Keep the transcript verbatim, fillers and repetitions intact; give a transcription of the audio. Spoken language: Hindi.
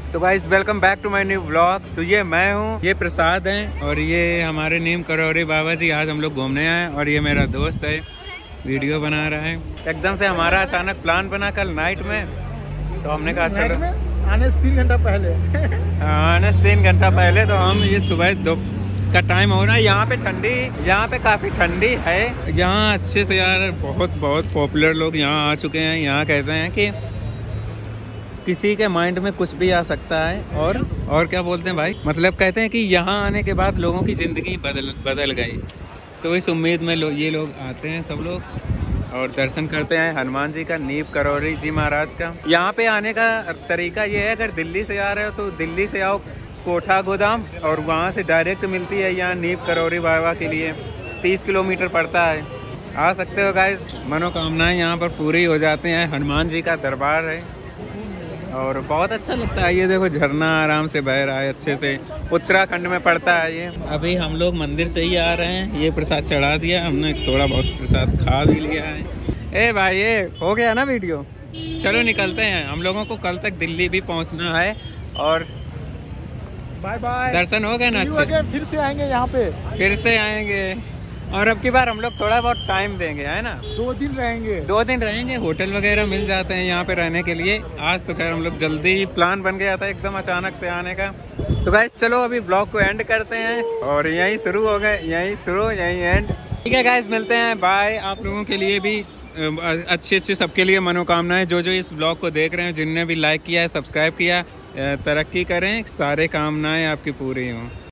तो guys welcome back to my new vlog. तो ये मैं हूँ, ये प्रसाद हैं और ये हमारे नीम करौरी बाबा जी। आज हम लोग घूमने आए और ये मेरा दोस्त है, वीडियो बना रहा है। एकदम से हमारा अचानक प्लान बना कल नाइट में, तो हमने कहा चलो आने से तीन घंटा पहले आने से तीन घंटा पहले तो हम ये सुबह दो का टाइम हो रहा है। यहाँ पे ठंडी, यहाँ पे काफ़ी ठंडी है। यहाँ अच्छे से यार बहुत बहुत पॉपुलर लोग यहाँ आ चुके हैं। यहाँ कहते हैं कि किसी के माइंड में कुछ भी आ सकता है और और क्या बोलते हैं भाई, मतलब कहते हैं कि यहाँ आने के बाद लोगों की ज़िंदगी बदल बदल गई। तो इस उम्मीद में लो, ये लोग आते हैं सब लोग और दर्शन करते हैं हनुमान जी का, नीम करौरी जी महाराज का। यहाँ पे आने का तरीका ये है, अगर दिल्ली से आ रहे हो तो दिल्ली से आओ कोठा गोदाम और वहाँ से डायरेक्ट मिलती है यहाँ नीम करौरी बाबा के लिए। तीस किलोमीटर पड़ता है, आ सकते हो गाइस। मनोकामनाएं यहाँ पर पूरी हो जाती हैं। हनुमान जी का दरबार है और बहुत अच्छा लगता है। ये देखो झरना आराम से बह रहा है अच्छे से, उत्तराखंड में पड़ता है ये। अभी हम लोग मंदिर से ही आ रहे हैं, ये प्रसाद चढ़ा दिया हमने, थोड़ा बहुत प्रसाद खा भी लिया है। ए भाई ये हो गया ना वीडियो, चलो निकलते हैं। हम लोगों को कल तक दिल्ली भी पहुंचना है और बाय बाय। दर्शन हो गए ना अच्छे, फिर से आएंगे यहाँ पे, फिर से आएंगे और अब की बार हम लोग थोड़ा बहुत टाइम देंगे, है ना। दो दिन रहेंगे दो दिन रहेंगे, होटल वगैरह मिल जाते हैं यहाँ पे रहने के लिए। आज तो खैर हम लोग जल्दी प्लान बन गया था एकदम अचानक से आने का। तो गाइस चलो अभी ब्लॉग को एंड करते हैं और यहीं शुरू हो गए, यहीं शुरू यहीं एंड। ठीक है गाइस, मिलते हैं, बाय। आप लोगों के लिए भी अच्छी अच्छी सबके लिए मनोकामनाएं, जो जो इस ब्लॉग को देख रहे हैं, जिनने भी लाइक किया है, सब्सक्राइब किया, तरक्की करें, सारे कामनाएं आपकी पूरी हों।